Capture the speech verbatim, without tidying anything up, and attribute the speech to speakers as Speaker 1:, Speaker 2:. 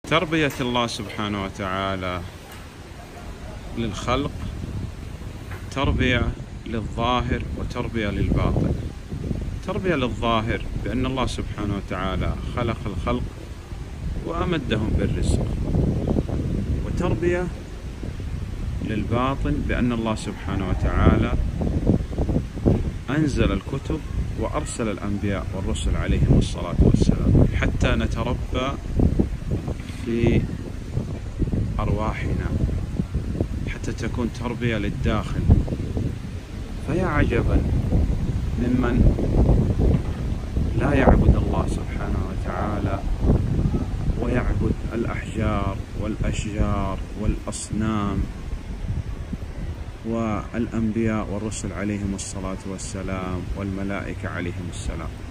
Speaker 1: تربية الله سبحانه وتعالى للخلق تربية للظاهر وتربية للباطن. تربية للظاهر بأن الله سبحانه وتعالى خلق الخلق وأمدهم بالرزق، وتربية للباطن بأن الله سبحانه وتعالى أنزل الكتب وأرسل الأنبياء والرسل عليهم الصلاة والسلام حتى نتربى في أرواحنا، حتى تكون تربية للداخل. فيا عجبا ممن لا يعبد الله سبحانه وتعالى ويعبد الأحجار والأشجار والأصنام والأنبياء والرسل عليهم الصلاة والسلام والملائكة عليهم السلام.